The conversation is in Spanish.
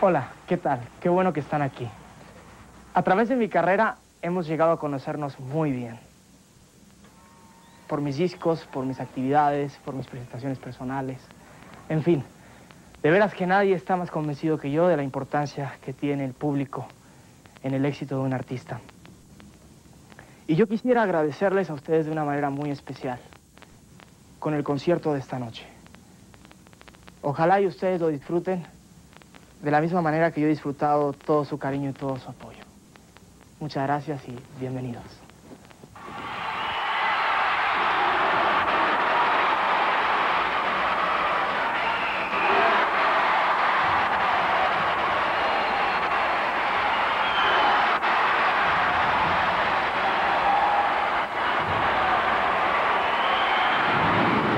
Hola, ¿qué tal? Qué bueno que están aquí. A través de mi carrera hemos llegado a conocernos muy bien. Por mis discos, por mis actividades, por mis presentaciones personales. En fin, de veras que nadie está más convencido que yo de la importancia que tiene el público en el éxito de un artista. Y yo quisiera agradecerles a ustedes de una manera muy especial con el concierto de esta noche. Ojalá y ustedes lo disfruten de la misma manera que yo he disfrutado todo su cariño y todo su apoyo. Muchas gracias y bienvenidos.